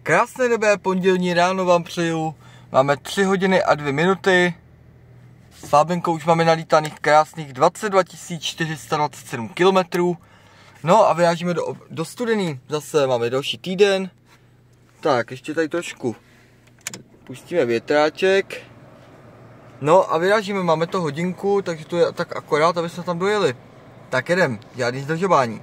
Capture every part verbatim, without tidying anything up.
Krásné dobré pondělní ráno vám přeju. Máme tři hodiny a dvě minuty. S Fábenkou už máme nalítaných krásných dvacet dva tisíc čtyři sta dvacet sedm kilometrů. No a vyrážíme do, do Studený. Zase máme další týden. Tak, ještě tady trošku pustíme větráček. No a vyrážíme, máme to hodinku, takže to je tak akorát, aby jsme tam dojeli. Tak jedem, žádný zdržování.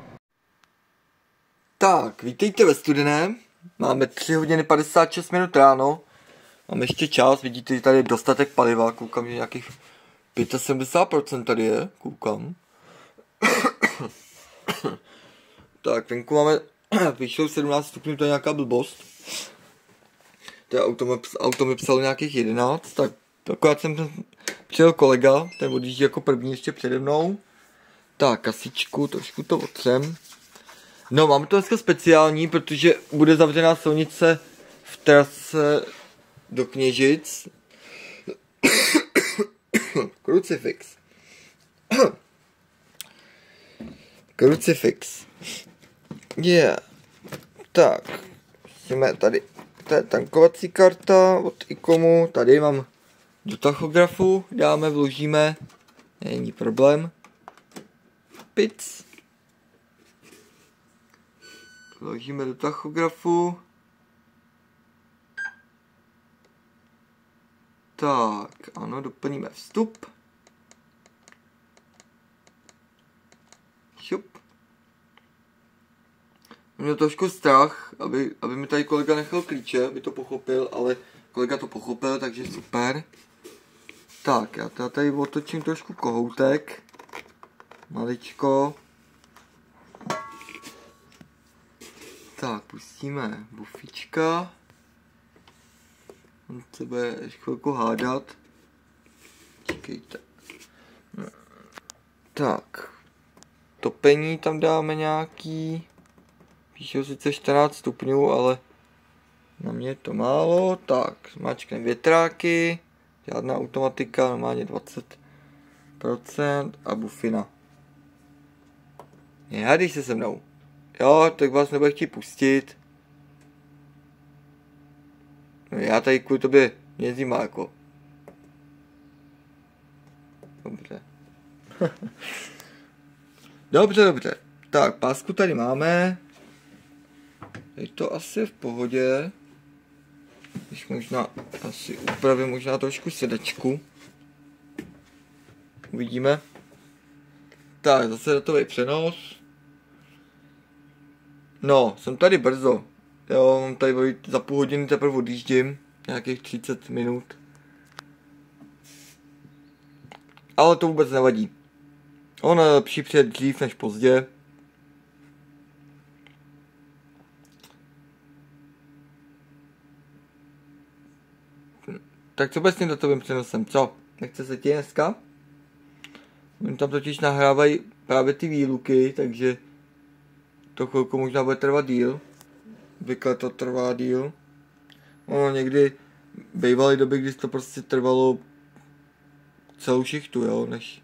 Tak, vítejte ve Studeném. Máme tři hodiny padesát šest minut ráno. Máme ještě čas, vidíte, že tady je dostatek paliva. Koukám, že nějakých sedmdesát pět procent tady je, koukám. Tak, venku máme, vyšlo sedmnáct stupňů, to je nějaká blbost. To je auto, auto mi psalo nějakých jedenáct, tak akorát jsem přijel kolega, ten odjíždí jako první ještě přede mnou. Tak, kasičku, trošku to otřem. No, máme to dneska speciální, protože bude zavřená silnice v trase do Kněžic. Krucifix. Krucifix. Yeah. Tak. Jsme tady. To je tankovací karta od Ikomu. Tady mám do tachografu. Dáme, vložíme. Není problém. Pic. Vložíme do tachografu. Tak, ano, doplníme vstup. Šup. Měl trošku strach, aby, aby mi tady kolega nechal klíče, aby to pochopil, ale kolega to pochopil, takže super. Tak, já tady otočím trošku kohoutek. Maličko. Tak, pustíme bufička. On se bude ještě chvilku hádat. Čekejte. Tak. Topení tam dáme nějaký. Píšou sice čtrnáct stupňů, ale na mě je to málo. Tak, zmáčkneme větráky. Žádná automatika, normálně dvacet procent a bufina. Nehádej se se mnou. Jo, tak vás nebude chtít pustit. No já tady kvůli tobě jezdím jako. Dobře. Dobře, dobře. Tak, pásku tady máme. Je to asi v pohodě. Když možná asi upravím možná trošku sedačku. Uvidíme. Tak, zase datový přenos. No, jsem tady brzo. Jo, mám tady za půl hodiny teprve odjíždím. Nějakých třicet minut. Ale to vůbec nevadí. Ono je lepší přijet dřív než pozdě. Tak co bude s tím datovým přenosem? Co? Nechce se ti dneska? Oni tam totiž nahrávají právě ty výluky, takže to chvilku možná bude trvat díl. Obvykle to trvá díl. No, někdy bývaly doby, kdy to prostě trvalo celou šichtu, jo, než...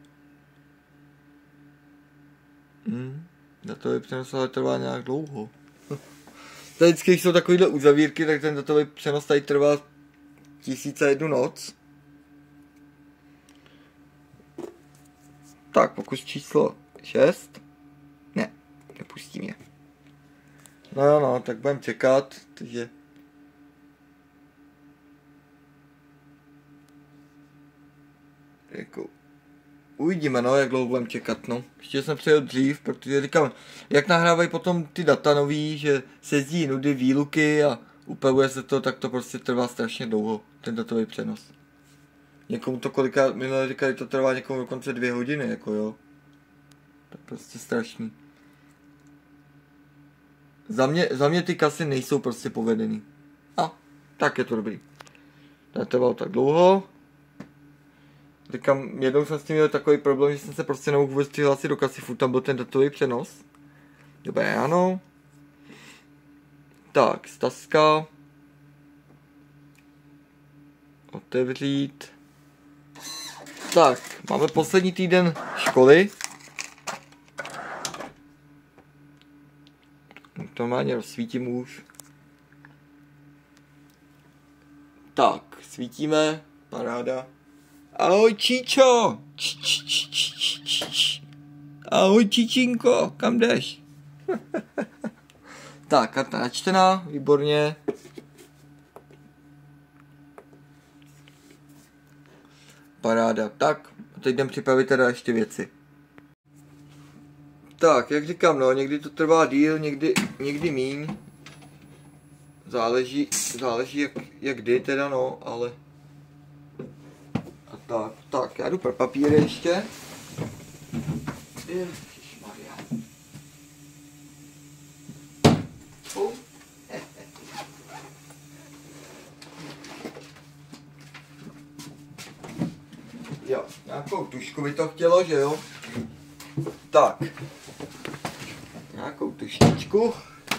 Hmm, datový přenos ale trvá nějak dlouho. Tady vždycky, když jsou takovýhle uzavírky, tak ten datový přenos tady trvá tisíc a jednu noc. Tak, pokus číslo šest. Ne, nepustí mě. No jo, no, tak budeme čekat, takže... Jako... Uvidíme, no, jak dlouho budeme čekat, no. Ještě jsem přejel dřív, protože říkám, jak nahrávají potom ty data nový, že se jezdí nudy, výluky a upravuje se to, tak to prostě trvá strašně dlouho, ten datový přenos. Někomu to kolikrát, minule říkali, to trvá někomu dokonce dvě hodiny, jako jo. To je prostě strašný. Za mě, za mě ty kasy nejsou prostě povedený. A, tak je to dobrý. To trvalo tak dlouho. Říkám, jednou jsem s tím měl takový problém, že jsem se prostě nemohl vůbec přihlásit do kasy, furt tam byl ten datový přenos. Dobré, ano. Tak, staska. Otevřít. Tak, máme poslední týden školy. To normálně rozsvítím už. Tak, svítíme, paráda. Ahoj Číčo! Č, č, č, č, č, č. Ahoj Číčinko, kam jdeš? Tak, karta načtená, výborně. Paráda. Tak, teď jdem připravit teda ještě věci. Tak, jak říkám, no, někdy to trvá díl, někdy, někdy míň. Záleží, záleží jak, jak kdy teda, no, ale... A tak, tak, já jdu pro papíry ještě. Ježišmarja. Uh. Jo, nějakou tušku by to chtělo, že jo? Tak. Nějakou tuštičku.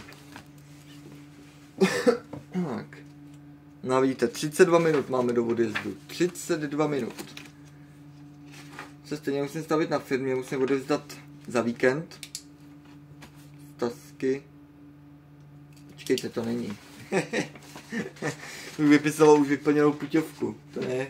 Tak. No vidíte, třicet dva minut máme do odjezdu. třicet dva minut. Se stejně musím stavit na firmě, musím odevzdat za víkend. Tasky. Počkejte, to není. Už vypisalo už vyplněnou puťovku. To ne.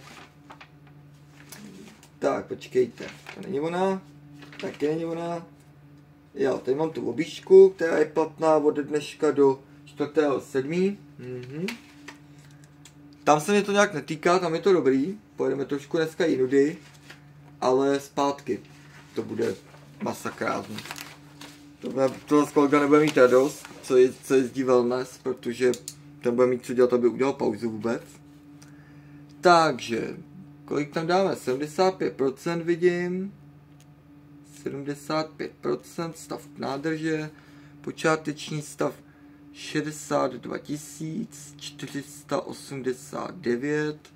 Tak, počkejte. To není ona. Taky není ona. Jo, tady mám tu objížďku, která je platná od dneška do čtvrtého sedmého Mhm. Tam se mě to nějak netýká, tam je to dobrý. Pojedeme trošku dneska jinudy. Ale zpátky. To bude masakrázný. To, to zase kolega nebude mít radost, co, je, co jezdí wellness, protože ten bude mít co dělat, aby udělal pauzu vůbec. Takže, kolik tam dáme? sedmdesát pět procent vidím. sedmdesát pět procent stav nádrže. Počáteční stav šedesát dva tisíc čtyři sta osmdesát devět.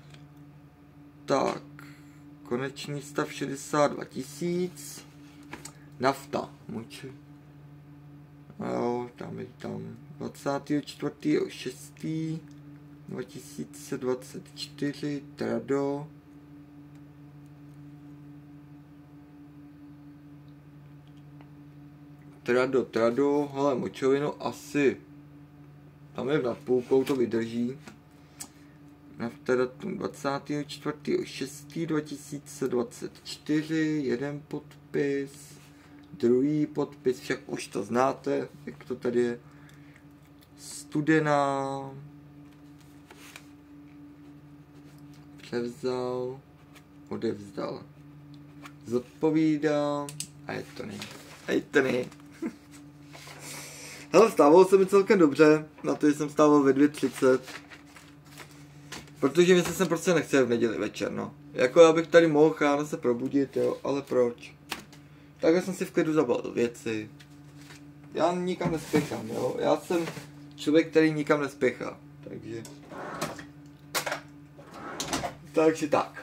Tak, konečný stav šedesát dva tisíc. Nafta, muč. Jo, tam je tam dvacátého čtvrtého šestého dva tisíce dvacet čtyři, Trado. Trado, Trado, hele, močovinu asi, tam je nad půlkou, to vydrží. Naftadatum dvacátého čtvrtého šestého dva tisíce dvacet čtyři, jeden podpis, druhý podpis, však už to znáte, jak to tady je. Studená. Převzal, odevzdal. Zodpovídá, a je to nej. A je to nej. Hele, stávalo se mi celkem dobře, na to, že jsem stával ve dvě třicet. Protože mě se sem prostě nechce v neděli večer, no. Jako já bych tady mohl ráno se probudit, jo, ale proč? Takhle jsem si v klidu zabalil věci. Já nikam nespěchám, jo. Já jsem člověk, který nikam nespěchá, takže... Takže tak.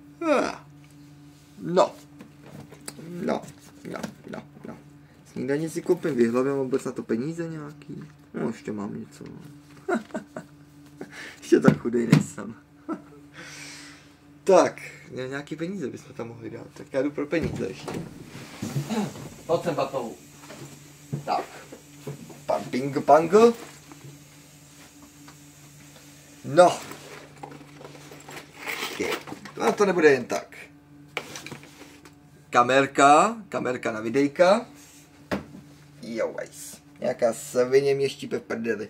No. No, no, no, no. Snídaně si koupím vyhlavě, mám vůbec na to peníze nějaký. No, ještě mám něco, no. Ještě tak chudej nejsem. Tak, nějaký peníze bychom tam mohli dát, tak já jdu pro peníze ještě. Pojď sem, batohu. Tak. Pan Bingo Bango. No. No to nebude jen tak. Kamerka, kamerka na videjka. Jo, vajs. Nějaká svině mě štípe v prdeli.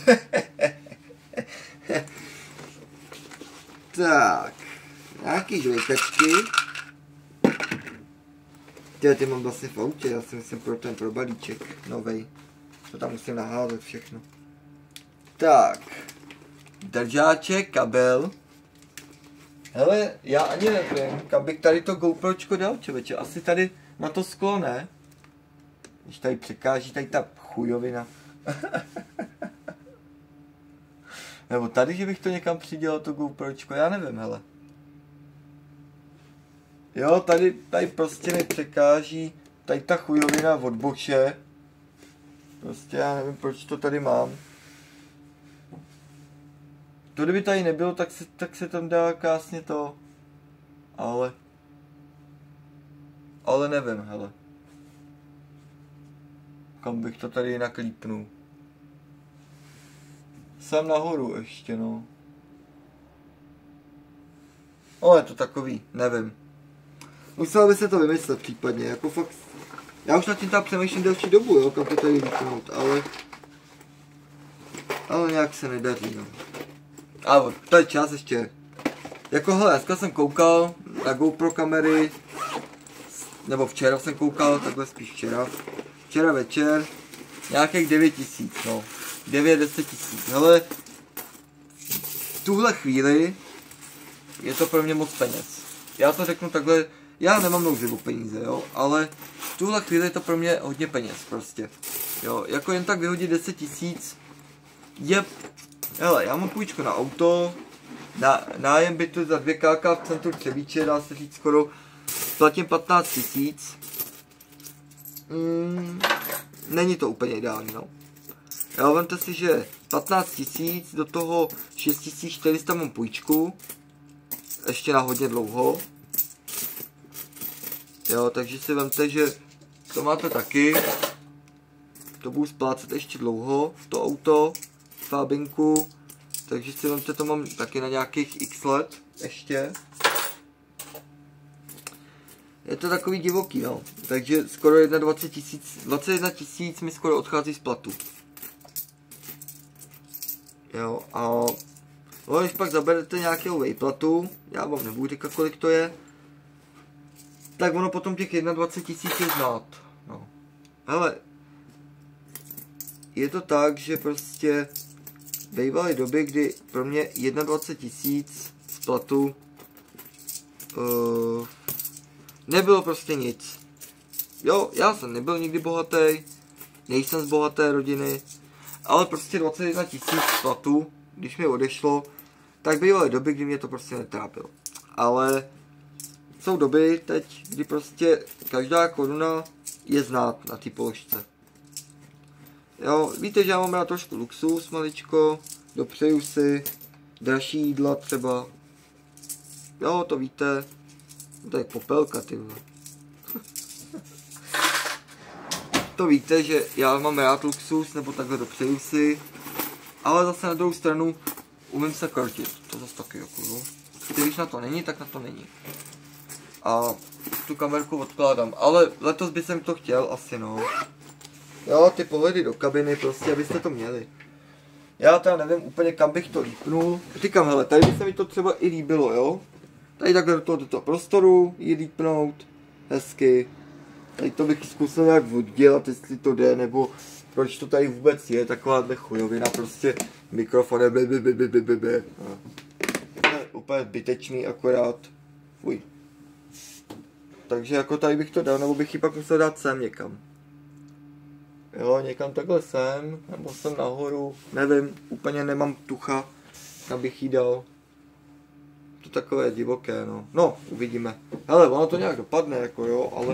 Tak, nějaký žvejkačky. Tyhle ty mám vlastně v autě, já si myslím pro ten pro balíček novej. To tam musím naházet všechno. Tak, držáček, kabel. Hele, já ani nevím, kam bych tady to GoPročko dal, člověče. Asi tady na to sklo, ne? Když tady překáží tady ta chujovina. Nebo tady, že bych to někam přidělal, to GoPročko, já nevím, hele. Jo, tady, tady prostě mi překáží tady ta chujovina od boče. Prostě já nevím, proč to tady mám. To kdyby tady nebylo, tak se, tak se tam dá krásně to. Ale... Ale nevím, hele. Kam bych to tady jinak lípnul. Jsem nahoru ještě, no. ale je to takový, nevím. Musel by se to vymyslet případně, jako fakt. Já už nad tím tam přemýšlím delší dobu, jo, kam to tady vypnout, ale... Ale nějak se nedaří, no. Ale to je čas ještě. Jako hele, dneska jsem koukal na GoPro kamery, nebo včera jsem koukal, takhle spíš včera. Včera večer, nějakých devět tisíc, no. devět deset tisíc, hele. V tuhle chvíli je to pro mě moc peněz. Já to řeknu takhle, já nemám nouzi o peníze, jo, ale v tuhle chvíli je to pro mě hodně peněz prostě. Jo, jako jen tak vyhodit deset tisíc je, hele, já mám půjčku na auto, na, nájem bytu za dvě ká v centru Třebíče, dá se říct skoro, platím patnáct tisíc. Mm, není to úplně ideální, no. Jo, vemte si, že patnáct tisíc, do toho šest tisíc čtyři sta mám půjčku, ještě na hodně dlouho. Jo, takže si vemte, že to máte taky, to budu splácet ještě dlouho, to auto, fábinku, takže si vemte, to mám taky na nějakých x let, ještě. Je to takový divoký, no, takže skoro dvacet jedna tisíc, dvacet jedna tisíc mi skoro odchází z platu. Jo, a no, když pak zaberete nějakého vejplatu, já vám nebudu říkat, kolik to je, tak ono potom těch dvacet jedna tisíc je znát, no. Hele, je to tak, že prostě bývaly doby, kdy pro mě dvacet jedna tisíc z platu uh, nebylo prostě nic. Jo, já jsem nebyl nikdy bohatý, nejsem z bohaté rodiny, ale prostě dvacet jedna tisíc z platu, když mi odešlo, tak bývaly doby, kdy mě to prostě netrápilo. Ale jsou doby teď, kdy prostě každá koruna je znát na té položce. Jo, víte, že já mám rád trošku luxus, maličko, dopřeju si dražší jídla třeba. Jo, to víte, to je popelka, ty vole. To víte, že já mám rád luxus, nebo takhle dopřeju si, ale zase na druhou stranu umím se krotit, to zase taky jako, no. Když na to není, tak na to není. A tu kamerku odkládám, ale letos by jsem to chtěl asi, no. Jo, ty pohledy do kabiny, prostě, abyste to měli. Já teda nevím úplně, kam bych to lípnul. Říkám, hele, tady by se mi to třeba i líbilo, jo. Tady takhle do toho, do toho prostoru ji lípnout, hezky. Tady to bych zkusil nějak oddělat, jestli to jde, nebo proč to tady vůbec je, taková chujovina, prostě mikrofon je blablabla. Úplně zbytečný akorát. Fuj. Takže jako tady bych to dal, nebo bych ji pak musel dát sem někam. Jo, někam takhle sem, nebo sem nahoru, nevím, úplně nemám tucha, kam bych jí dal. To takové divoké, no. No, uvidíme. Hele, ono to nějak dopadne, jako jo, ale...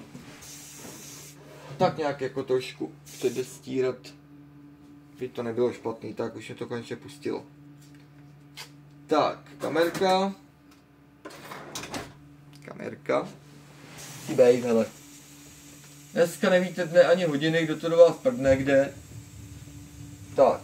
Tak nějak jako trošku předestírat, by to nebylo špatný, tak už mě to konečně pustilo. Tak, kamerka. Kamerka. Ty bejt, hele. Dneska nevíte dne ani hodiny, kdo to do vás prdne, kde. Tak.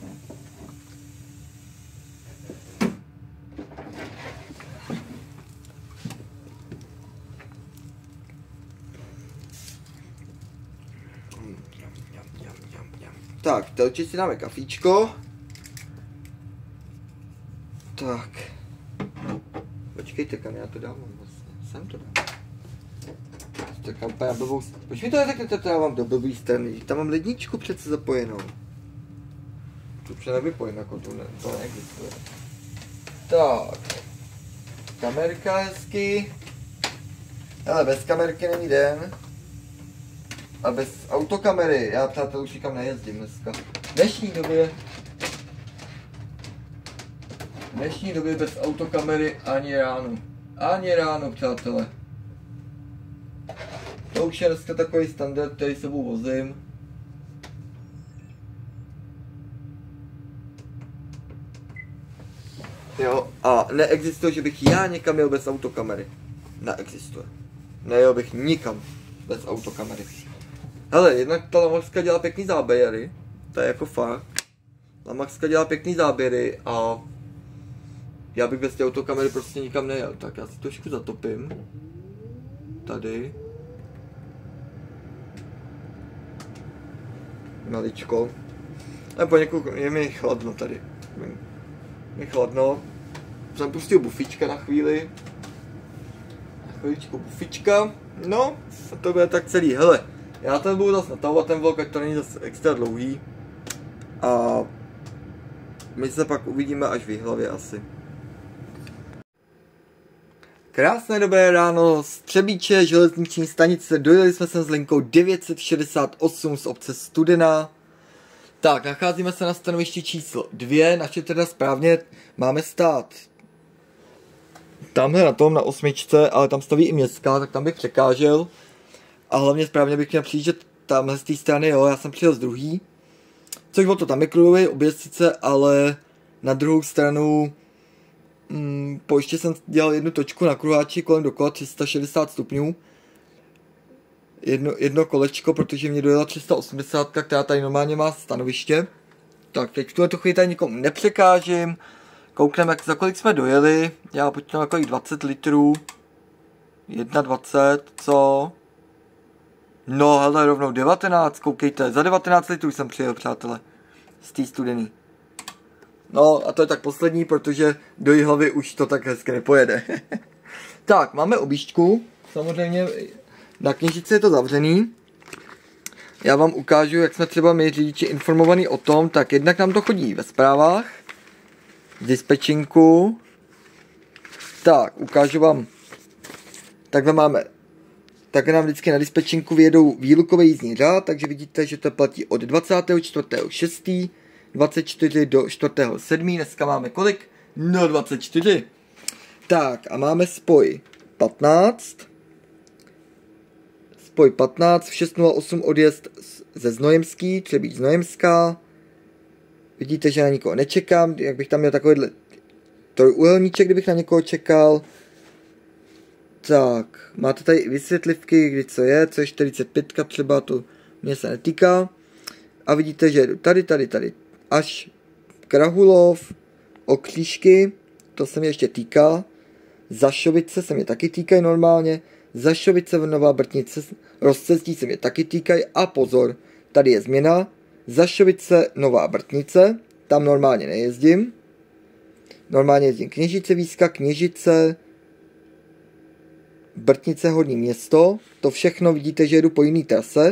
Tak, telči si dáme kafíčko. Tak. Počkejte, kam já to dávám vlastně. Sem to dám. Tak mám úplně blbou... Proč mi to neřeknete, to já mám do blbý strany? Tam mám ledničku přece zapojenou. Tu už nevypojím, jako tu ne, to neexistuje. Tak. Kamerka hezky. Ale bez kamerky není den. A bez autokamery, já přátel už nikam nejezdím dneska. V dnešní době... V dnešní době bez autokamery ani ráno. Ani ráno, přátelé. To už je dneska takový standard, který sebou vozím. Jo, a neexistuje, že bych já někam jel bez autokamery. Neexistuje. Nejel bych nikam bez autokamery. Hele, jednak ta Lamaxka dělá pěkný záběry, to je jako fakt. Lamaxka dělá pěkný záběry a já bych bez té autokamery prostě nikam nejel. Tak já si trošku zatopím. Tady. Maličko. A poněkud je mi chladno tady. Je mi chladno. Jsem pustil bufička na chvíli. Na chvíličku bufička. No, a to bude tak celý. Hele, já tady budu zase natahovat ten vlog, ať to není zase extra dlouhý. A my se pak uvidíme až v Jihlavě asi. Krásné dobré ráno z Třebíče, železniční stanice. Dojeli jsme sem s linkou devět set šedesát osm z obce Studená. Tak, nacházíme se na stanovišti číslo dvě, naše teda správně máme stát tamhle na tom, na osmičce, ale tam staví i městská, tak tam bych překážel. A hlavně správně bych měl přijíždět tamhle z té strany, jo, já jsem přijel z druhý. Což bylo to tam je krujový objezd sice, ale na druhou stranu mm, po ještě jsem dělal jednu točku na kruháči kolem dokola tři sta šedesát stupňů. Jedno, jedno kolečko, protože mě dojela tři sta osmdesát, která tady normálně má stanoviště. Tak teď v tuhle chvíli tady nikomu nepřekážím. Koukneme, jak za kolik jsme dojeli. Já počítám na kolik dvacet litrů. dvacet jedna, co? No, hele, rovnou devatenáct, koukejte. Za devatenáct litrů jsem přijel, přátelé. Z té Studený. No, a to je tak poslední, protože do Jihlavy už to tak hezky nepojede. Tak, máme objížďku. Samozřejmě na Kněžici je to zavřený. Já vám ukážu, jak jsme třeba my řidiči informovaní o tom, tak jednak nám to chodí ve zprávách, v dispečinku. Tak, ukážu vám, takhle máme, takhle nám vždycky na dispečinku vyjedou výlukový jízdní řád, takže vidíte, že to platí od dvacátého čtvrtého šestého dvacet čtyři do čtvrtého sedmého Dneska máme kolik? No dvacet čtyři. Tak, a máme spoj patnáct. Spoj patnáct, v šest nula osm odjezd ze Znojemský, Třebíč Znojemská. Vidíte, že na nikoho nečekám, jak bych tam měl takovýhle trojúhelníček, kdybych na někoho čekal. Tak, máte tady i vysvětlivky, kdy co je, co je čtyřicet pět třeba, to mě se netýká. A vidíte, že jdu tady, tady, tady, až Krahulov, Okřížky, to se mě ještě týká. Zašovice se mě taky týkají normálně. Zašovice, Nová Brtnice, Rozcestí se mě taky týkají. A pozor, tady je změna. Zašovice, Nová Brtnice, tam normálně nejezdím. Normálně jezdím Kněžice, Výska, Kněžice, Brtnice, Horní Město. To všechno vidíte, že jedu po jiný trase.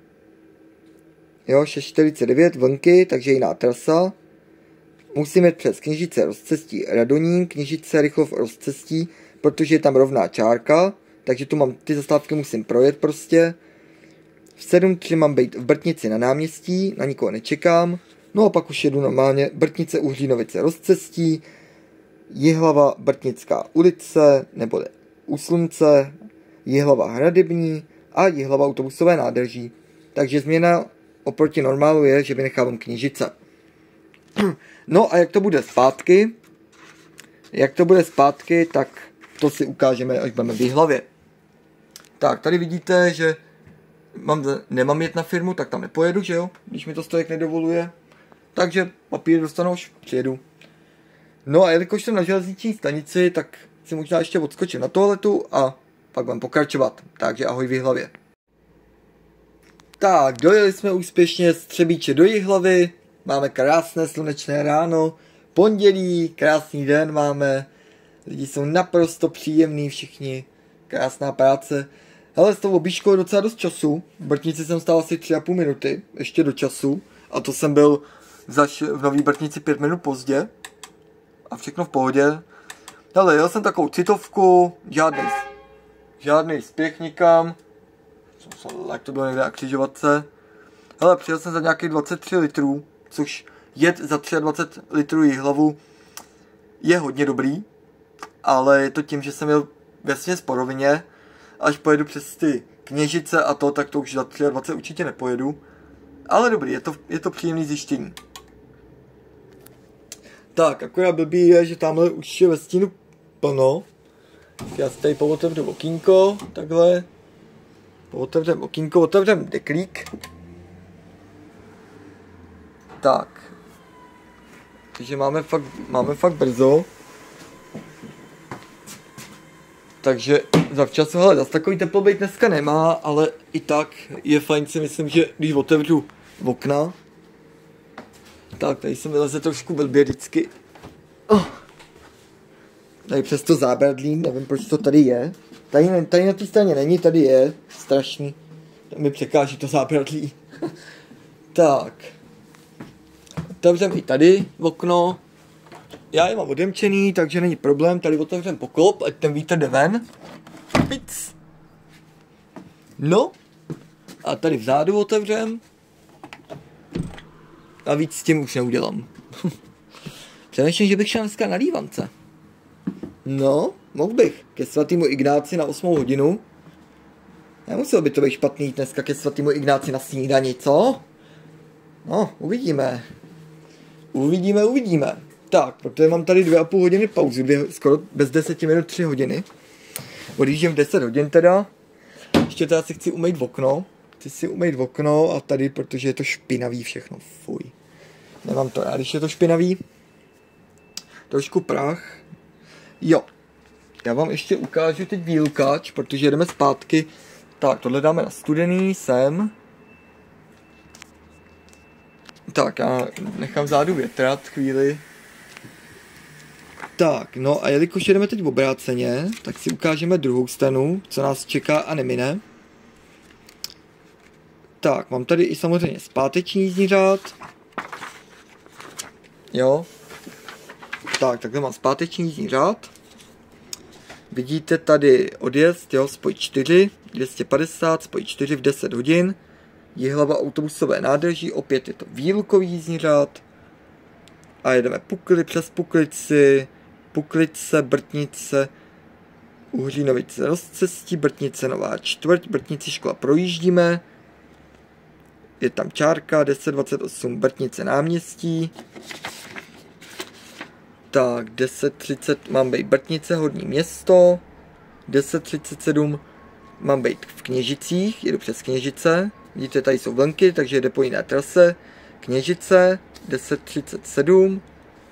Jo, šest čtyřicet devět, Vlnky, takže jiná trasa. Musím jít přes Kněžice, Rozcestí, Radonín, Kněžice, Rychlov, Rozcestí, protože je tam rovná čárka. Takže tu mám, ty zastávky musím projet prostě. V sedm tři mám být v Brtnici na náměstí, na nikoho nečekám. No a pak už jedu normálně Brtnice, Uhřínovice, Rozcestí, Jihlava, Brtnická ulice, nebo U Slunce, Jihlava Hradební a Jihlava autobusové nádrží. Takže změna oproti normálu je, že vynechávám Kněžice. No a jak to bude zpátky? Jak to bude zpátky, tak to si ukážeme, až budeme v Jihlavě. Tak, tady vidíte, že mám, nemám jet na firmu, tak tam nepojedu, že jo? Když mi to stojek nedovoluje. Takže papír dostanu, až přijedu. No a jelikož jsem na železniční stanici, tak si možná ještě odskočím na toaletu a pak budem pokračovat. Takže ahoj v Jihlavě. Tak, dojeli jsme úspěšně z Třebíče do Jihlavy. Máme krásné slunečné ráno. Pondělí, krásný den máme. Lidi jsou naprosto příjemní všichni. Krásná práce. Hele, s tou objížďkou je docela dost času. V Brtnici jsem stál asi tři a půl minuty. Ještě do času. A to jsem byl zaš v Nový Brtnici pět minut pozdě. A všechno v pohodě. Hele, jel jsem takovou citovku. Žádný, žádný spěch nikam. Jak to bylo někde na křižovatce. Hele, přijel jsem za nějakých dvacet tři litrů. Což jet za dvacet tři litrů Jihlavu je hodně dobrý. Ale je to tím, že jsem jel vesměs po rovině. Až pojedu přes ty Kněžice a to, tak to už za dvacet tři určitě nepojedu. Ale dobrý, je to, je to příjemný zjištění. Tak, akorát blbý je, že tamhle už je ve stínu plno. Já si tady pootevřu okýnko, takhle. Pootevřem okýnko, otevřem deklík. Tak. Takže máme fakt, máme fakt brzo. takže zavčas, hele, zase takový teplo být dneska nemá, ale i tak je fajn, si myslím, že když otevřu okna, tak tady se mi leze trošku blbě vždycky. Oh. Tady přes to zábradlí, nevím proč to tady je. Tady, tady na té straně není, tady je, strašný. Tam mi překáží to zábradlí. Tak. Otevřem i tady okno. Já je mám odemčený, takže není problém. Tady otevřem poklop, ať ten vítr jde ven. Pic. No. A tady vzadu otevřem. A víc s tím už neudělám. Přemýšlím, že bych šel dneska na lívance. No, mohl bych. Ke svatýmu Ignáci na osmou hodinu. Nemuselo by to být špatný dneska ke svatýmu Ignáci na snídani, co? No, uvidíme. Uvidíme, uvidíme. Tak, protože mám tady dvě a půl hodiny pauzu, dvě, skoro bez deseti minut, tři hodiny. Odjíždím v deset hodin teda. Ještě teda si chci umýt okno. Chci si umýt okno a tady, protože je to špinavý všechno, fuj. Nemám to rád, když je to špinavý. Trošku prach. Jo. Já vám ještě ukážu teď výlukač, protože jdeme zpátky. Tak, tohle dáme na studený, sem. Tak, já nechám zádu větrat chvíli. Tak, no a jelikož jedeme teď obráceně, tak si ukážeme druhou stranu, co nás čeká a nemine. Tak, mám tady i samozřejmě zpáteční jízdní řád. Jo. Tak, takhle mám zpáteční jízdní řád. Vidíte tady odjezd, jo, spoj čtyři, dvě stě padesát, spoj čtyři v deset hodin. Jihlava autobusové nádraží, opět je to výlukový jízdní řád. A jedeme Pukly přes Puklici, Puklice, Brtnice, Uhřínovice, Rozcestí, Brtnice, Nová čtvrť, Brtnici škola projíždíme. Je tam čárka, deset dvacet osm, Brtnice náměstí. Tak, deset třicet mám být Brtnice, Horní Město. deset třicet sedm mám být v Kněžicích, jedu přes Kněžice. Vidíte, tady jsou vlnky, takže jede po jiné trase. Kněžice, deset třicet sedm.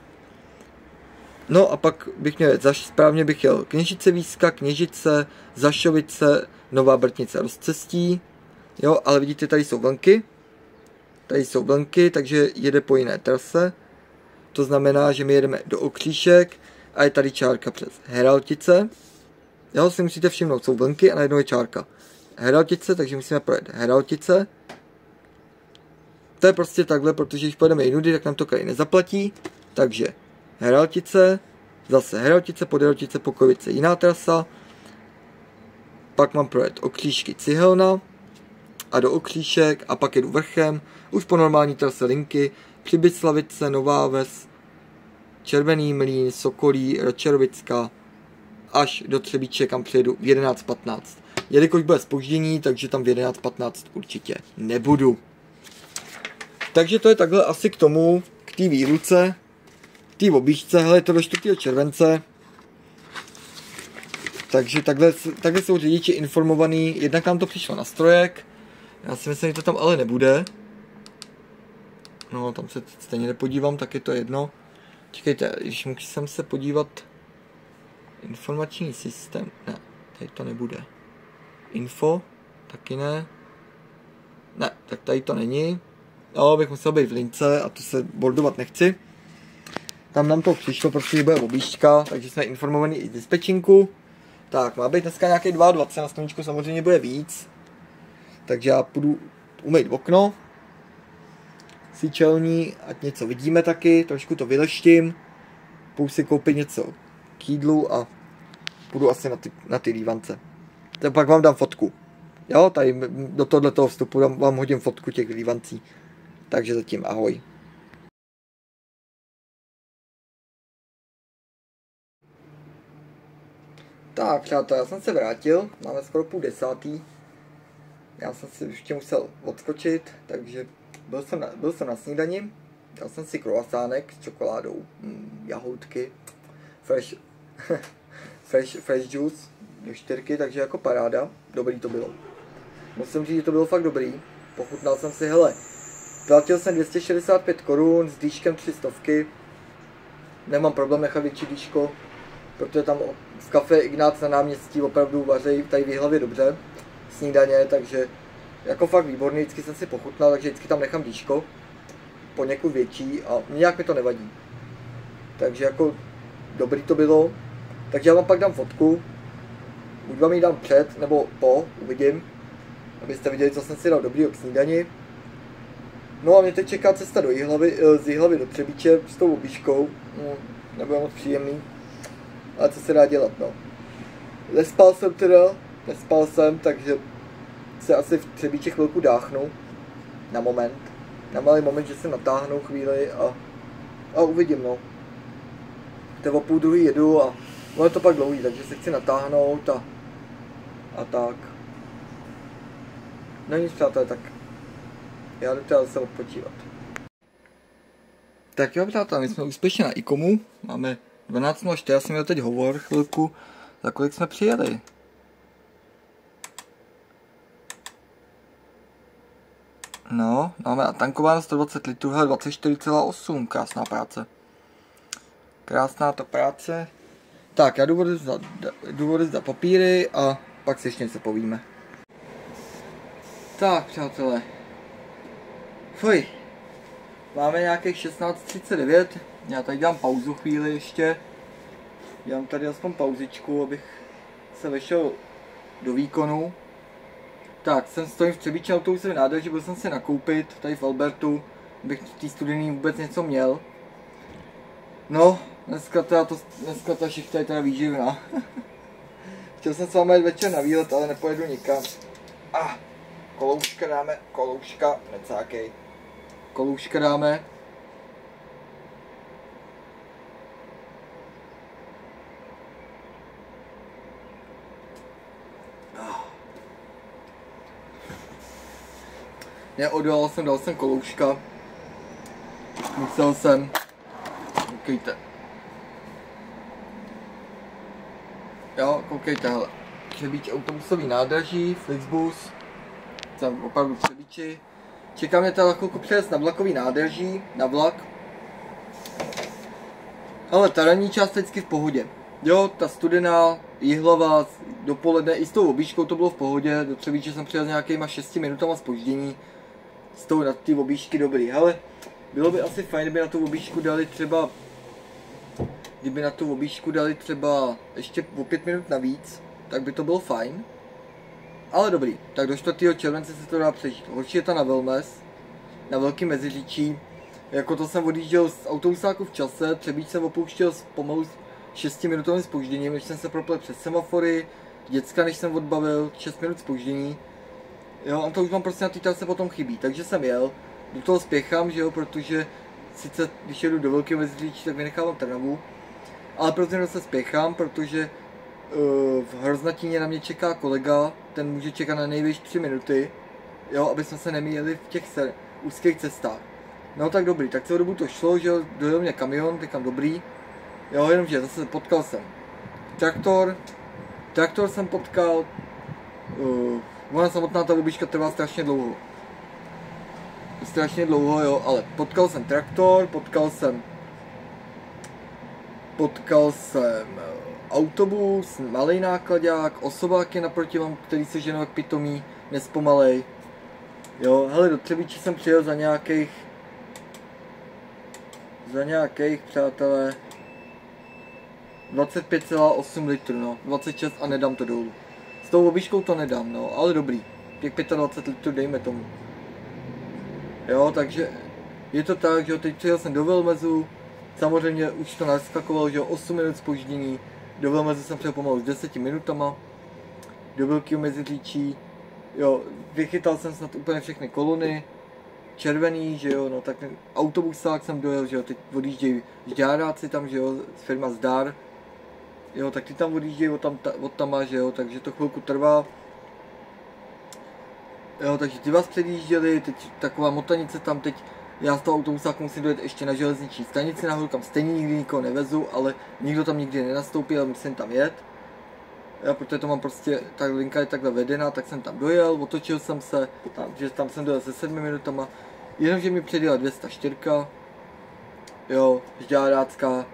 No a pak bych měl, zaš, správně bych jel Kněžice Výska, Kněžice, Zašovice, Nová Brtnice, Rozcestí. Jo, ale vidíte, tady jsou vlnky. Tady jsou vlnky, takže jede po jiné trase. To znamená, že my jedeme do Okříšek a je tady čárka přes Heraltice. Jo, si musíte všimnout, jsou vlnky a najednou je čárka. Heraltice, takže musíme projet Heraltice. To je prostě takhle, protože když pojedeme jinudy, tak nám to kraj nezaplatí. Takže Heraltice, zase Heraltice, pod Heraltice, Pokovice, jiná trasa. Pak mám projet Okříšky, Cihelna a do Okříšek a pak jedu vrchem, už po normální trase linky, Přibyslavice, Nová Ves, Červený Mlýn, Sokolí, Račerovická, až do Třebíče, kam přijedu v jedenáct patnáct. Jelikož bude zpoždění, takže tam v jedenáct patnáct určitě nebudu. Takže to je takhle asi k tomu, k té výluce, k té objížďce, hele, je to do čtvrtého července. Takže takhle, takhle jsou řidiči informovaný, jednak nám to přišlo na strojek, já si myslím, že to tam ale nebude. No, tam se stejně nepodívám, tak je to jedno. Čekejte, když musím se podívat, informační systém, ne, tady to nebude. Info, taky ne. Ne, tak tady to není. Jo, bych musel být v lince a to se bordovat nechci. Tam nám to přišlo, protože bude objížďka, takže jsme informovaní i z dispečinku. Tak, má být dneska nějaký dvacet dva, na sluníčku samozřejmě bude víc. Takže já půjdu umýt okno. Si čelní, ať něco vidíme taky, trošku to vyleštím. Půjdu si koupit něco k jídlu a půjdu asi na ty, na ty lívance. Tak pak vám dám fotku. Jo, tady do tohoto vstupu vám hodím fotku těch lívancí. Takže zatím ahoj. Tak, přátelé, já jsem se vrátil, máme skoro půl desátý. Já jsem si ještě musel odskočit, takže byl jsem na, byl jsem na snídani. Dal jsem si croissánek s čokoládou, mm, jahoutky, fresh, fresh, fresh juice do čtyřky, takže jako paráda, dobrý to bylo. Musím říct, že to bylo fakt dobrý, pochutnal jsem si, hele, platil jsem dvě stě šedesát pět korun s dýškem tři stovky, nemám problém nechat větší dýško, protože tam v kafe Ignác na náměstí opravdu vaří tady v Jihlavě dobře snídaně, takže jako fakt výborný, vždycky jsem si pochutnal, takže vždycky tam nechám dýško, poněkud větší a nějak mi to nevadí. Takže jako dobrý to bylo, takže já vám pak dám fotku, buď vám ji dám před nebo po, uvidím, abyste viděli, co jsem si dal dobrýho k snídani. No a mě teď čeká cesta do Jihlavy, z Jihlavy do Třebíče s tou obíškou, no, nebude moc příjemný, ale co se dá dělat, no. Nespal jsem teda, nespal jsem, takže se asi v Třebíči chvilku dáchnu, na moment, na malý moment, že se natáhnu chvíli a, a uvidím, no. To o půl druhý jedu a ono to pak dlouhý, takže se chci natáhnout a, a tak. No nic, přátelé, tak já jdu teda se odpočívat. Tak jo, přátelé, my jsme úspěšně na ICOMu, máme dvanáct nula čtyři, já jsem měl teď hovor chvilku, za kolik jsme přijeli. No, máme natankováno sto dvacet litrů, hele, dvacet čtyři celá osm, krásná práce. Krásná to práce. Tak, já jdu odevzdat, jdu odevzdat papíry a pak si ještě něco povíme. Tak, přátelé. Fuj. Máme nějakých šestnáct třicet devět. Já tady dělám pauzu chvíli ještě. Dělám tady aspoň pauzičku, abych se vešel do výkonu. Tak, jsem stojím v Třebíči autobusové nádraží, byl jsem si nakoupit tady v Albertu, abych v té studijní vůbec něco měl. No, dneska teda, to, dneska ta šichta je teda výživná. Chtěl jsem s vámi jít večer na výlet, ale nepojedu nikam. Ah, kolouška dáme, kolouška, necákej. Kolouška dáme. Neodolal jsem, dal jsem kolouška. Musel jsem. Koukejte. Jo, koukejte, hele. Třebíč autobusový nádraží, Flixbus. Jsem opravdu v Třebíči. Čeká mě teda chvilku přejezd na vlakový nádraží, na vlak. Ale ta ranní část vždycky v pohodě. Jo, ta studená, Jihlava, dopoledne, i s tou obíškou to bylo v pohodě. Do Třebíče jsem přijel s nějakýma šesti minutama zpoždění. S tou na ty obíšky dobrý. Hele, bylo by asi fajn, kdyby na tu obíšku dali třeba Kdyby na tu obíšku dali třeba ještě o pět minut navíc, tak by to bylo fajn. Ale dobrý, tak do čtvrtého července se to dá přežít. Horší je to na Velmes, na Velký Meziříčí. Jako to jsem odjížděl z autobusáku v čase, Třebíč jsem opouštěl s pomalu šestiminutovým zpožděním, než jsem se proplet přes semafory, děcka než jsem odbavil, šest minut zpoždění. Jo, a to už mám prostě na té trase potom chybí, takže jsem jel, do toho spěchám, že jo, protože sice když jedu do Velkého Meziříčí, tak vynechávám Trnavu, ale protože se spěchám, protože uh, v Hroznatíně na mě čeká kolega, ten může čekat na nejvíc tři minuty, jo, aby jsme se nemíjeli v těch se, úzkých cestách. No tak dobrý, tak celou dobu to šlo, že jo, dojel mě kamion, říkám dobrý, jo, jenomže zase potkal jsem traktor, traktor jsem potkal, uh, ona samotná ta obíčka trvá strašně dlouho. Strašně dlouho, jo, ale potkal jsem traktor, potkal jsem Potkal jsem autobus, malý nákladák, osobáky naproti vám, který se ženou jak pitomí, nespomalej. Jo, hele, do Třebíče jsem přijel za nějakých, za nějakých, přátelé, dvacet pět celá osm litrů, no, dvacet šest a nedám to dolů. S tou obíškou to nedám, no, ale dobrý, těch dvacet pět litrů dejme tomu. Jo, takže je to tak, že jo, teď přijel jsem do Velmezu, samozřejmě už to naskakovalo, že jo, osm minut zpoždění, do Velmezu jsem přijel pomalu s deseti minutama, do Velkého Meziříčí, jo, vychytal jsem snad úplně všechny kolony, červený, že jo, no tak ten autobusák jsem dojel, že jo, teď odjíždějí žďáráci tam, že jo, z firma Zdar, jo, tak ty tam odjíždějí od tam, od tama, že jo, takže to chvilku trvá. Jo, takže ty vás předjížděli, teď taková motanice tam, teď já z toho autobusáku musím dojet ještě na železniční stanici nahoru, kam stejně nikdy nikoho nevezu, ale nikdo tam nikdy nenastoupí, ale musím tam jet. Já, protože to mám prostě, ta linka je takhle vedená, tak jsem tam dojel, otočil jsem se, tam, že tam jsem dojel se sedmi minutama, jenomže mi předjela dvě stě čtyři, jo, žďárácká,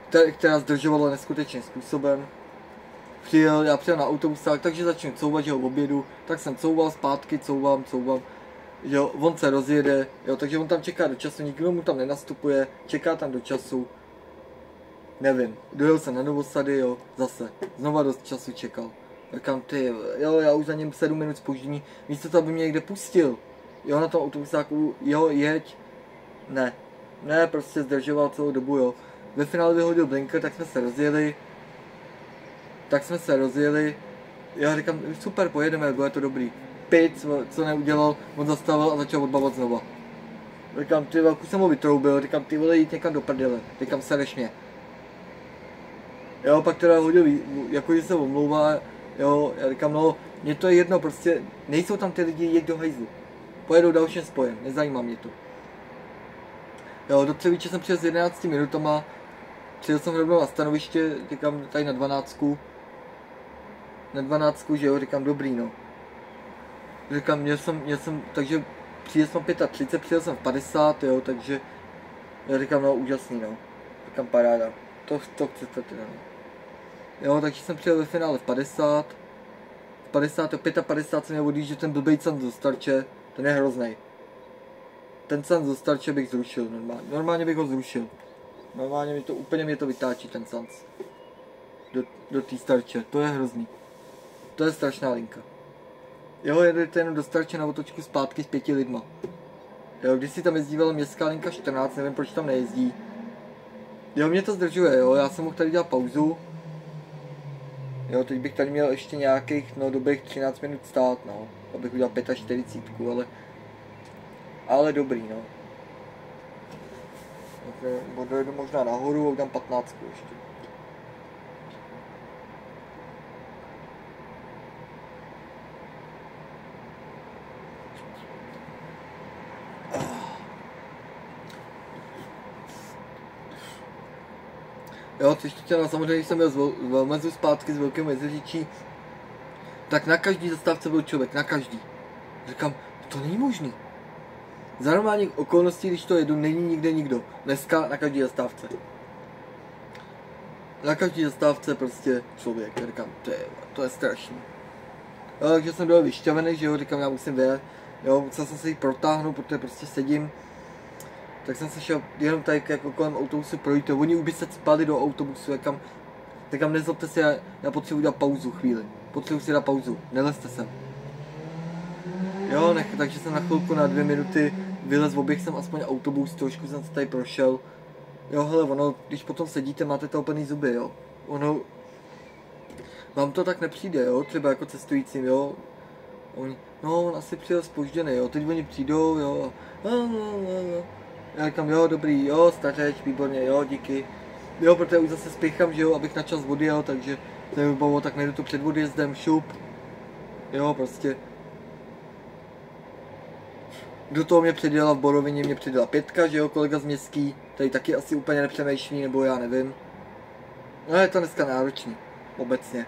která zdržovala neskutečným způsobem. Přijel, já přijel na autobusák, takže začnu couvat, že ho v obědu, tak jsem couval zpátky, couvám, couvám. Jo, on se rozjede, jo, takže on tam čeká do času, nikdo mu tam nenastupuje, čeká tam do času. Nevím, dojel jsem na Novosady, jo, zase, znova dost času čekal. Říkám, ty, jo, já už za něm sedm minut zpoždění, místo toho, aby mě někde pustil. Jo, na tom autobusáku, jo, jeď. Ne, ne, prostě zdržoval celou dobu, jo. Ve finále vyhodil blinker, tak jsme se rozjeli. Tak jsme se rozjeli. Já říkám, super, pojedeme, bude to dobrý. Pit, co neudělal, on zastavil a začal odbavovat znova. Říkám, ty velkou jsem ho vytroubil, říkám, ty vole, jít někam do prdele, říkám, sereš mě. Jo, pak teda hodil, jako že se omlouvá, jo, já říkám, no, mně to je jedno, prostě, nejsou tam ty lidi, jeď do hajzlu. Pojedou dalším spojem, nezajímá mě to. Jo, do Třebíče jsem přijel s jedenácti minutama, přijel jsem rovnou na stanoviště, říkám, tady na dvanáctku. Na dvanáctku, že jo, říkám, dobrý, no. Říkám, měl jsem, měl jsem, takže přijel jsem třicet pět, přijel jsem v padesát, jo, takže já říkám, no, úžasný, no. Říkám, paráda, to, to chcete teda, no. Jo, takže jsem přijel ve finále v padesát, v padesát, v padesát pět jsem měl odjíždět ten blbej can do starče, ten je hroznej. Ten can do starče bych zrušil, normálně, normálně bych ho zrušil. Normálně mi to, úplně mě to vytáčí, ten sans. Do, do té starče, to je hrozný. To je strašná linka. Jo, jedete jenom do starče na otočku zpátky s pěti lidma. Jo, když si tam jezdívala městská linka čtrnáct, nevím proč tam nejezdí. Jo, mě to zdržuje, jo, já jsem mohl tady dělat pauzu. Jo, teď bych tady měl ještě nějakých, no, dobrých třináct minut stát, no. Abych udělal čtyřicet pět, ale... Ale dobrý, no. Tak dojedu možná nahoru a udělám patnáct ještě. Jo, což to chtěla, samozřejmě, když jsem byl z Velmezu zpátky z Velkého Meziříčí, tak na každý zastávce byl člověk, na každý. Říkám, to není možný. Za normálních okolností, když to jedu, není nikde nikdo. Dneska na každý zastávce. Na každý zastávce prostě člověk. Já říkám, to je, to je strašný. Jo, takže jsem byl vyšťavený, že jo, říkám, já musím vyjet. Jo, musel jsem se jít protáhnout, protože prostě sedím. Tak jsem se šel jenom tady jako kolem autobusu projít, oni už by se spali do autobusu, jakam, říkám, nezlobte se, já, já potřebuji udělat pauzu chvíli, potřebuji si dát pauzu, nelezte sem. Jo, nech, takže jsem na chvilku na dvě minuty vylez, oběh jsem aspoň autobus, trošku jsem se tady prošel. Jo, hele, ono, když potom sedíte, máte to plný zuby, jo, ono, vám to tak nepřijde, jo, třeba jako cestujícím, jo. Oni, no, on asi přijel zpožděný, jo, teď oni přijdou, jo, a, a, a, a. Já říkám, jo, dobrý, jo, stařeč, výborně, jo, díky. Jo, protože už zase spěchám, že jo, abych na čas odjel, takže to je vybavo, tak nejdu to před odjezdem, šup. Jo, prostě. Do toho mě předjela v Borovině, mě předjela pětka, že jo, kolega z městský, tady taky asi úplně nepřemýšlí, nebo já nevím. No, je to dneska náročný, obecně.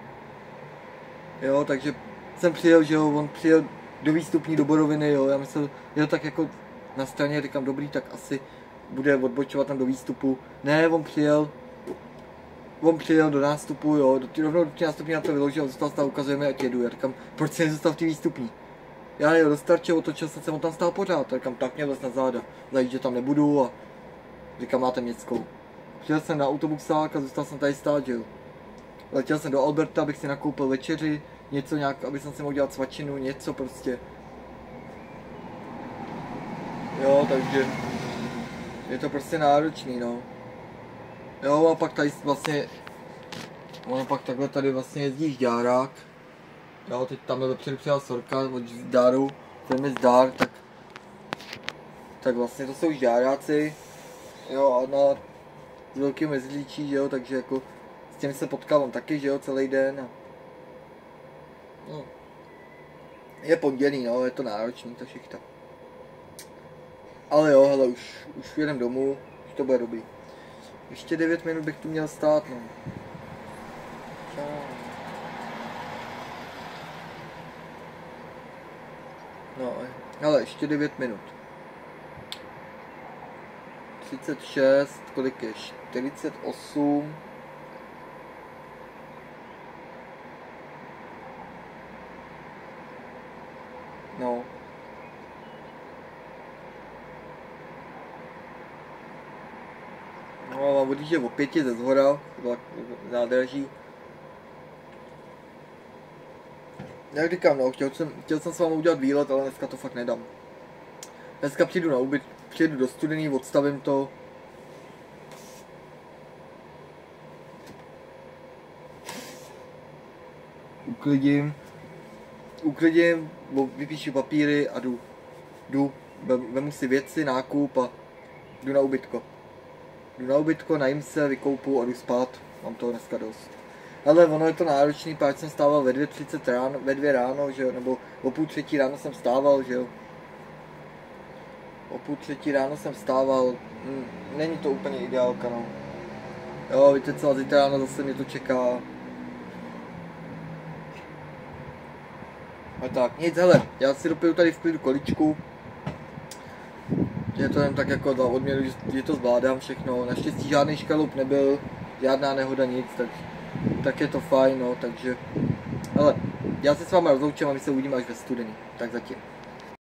Jo, takže jsem přijel, že jo, on přijel do výstupní do Boroviny, jo, já myslel, jo, tak jako na straně, říkám, dobrý, tak asi bude odbočovat tam do výstupu. Ne, on přijel, on přijel do nástupu, jo, do tý, rovnou do té nástupní na to vyložil, zůstal stál, ukazujeme, ať jedu. Já říkám, proč jsi nezůstal v té výstupní? Já jel do starče, otočil jsem se, on tam stál pořád, říkám, tak mě vlez na záda, zajíždět tam nebudu a říkám, máte městskou. Přijel jsem na autobusák a zůstal jsem tady stát, jo. Letěl jsem do Alberta, abych si nakoupil večeři, něco nějak, aby jsem si mohl dělat svačinu, něco prostě. Jo, takže je to prostě náročný, no. Jo, a pak tady vlastně, ono pak takhle tady vlastně jezdí žďárák. Jo, teď tam vepředu přijela sorka od Zdáru, firmy Zdár, tak, tak vlastně to jsou žďáráci. Jo, a na z Velkého Meziříčí, že jo, takže jako s těmi se potkávám taky, že jo, celý den. A, no. Je pondělí, no, je to náročný, ta šichta. Ale jo, hele, už, už jedem domů, už to bude dobrý. Ještě devět minut bych tu měl stát, no. Čau. No, hele, ještě devět minut. třicet šest, kolik je? čtyřicet osm. No. No a odjíždě o pěti ze zhora, nádraží. Jak říkám, no, chtěl jsem, chtěl jsem s vámi udělat výlet, ale dneska to fakt nedám. Dneska přijdu na ubyt, přijedu do Studený, odstavím to. Uklidím. Uklidím, vypíšu papíry a jdu. Jdu, vemu si věci, nákup a jdu na ubytko. Jdu na ubytko, najím se, vykoupu a jdu spát. Mám toho dneska dost. Ale ono je to náročný, páč jsem stával ve dvě třicet ráno, ve dvě ráno, že jo, nebo o půl třetí ráno jsem stával, že jo. O půl třetí ráno jsem stával, hm, není to úplně ideálka, no. Jo, víte co, a zítra ráno zase mě to čeká. A tak, nic, hele, já si dopiju tady v klidu količku. Je to jen tak jako za odměnu, že to zvládám všechno, naštěstí žádný škalup nebyl, žádná nehoda, nic, tak, tak je to fajn, no, takže, hele, já se s váma rozloučím a my se uvidíme až ve Studený, tak zatím.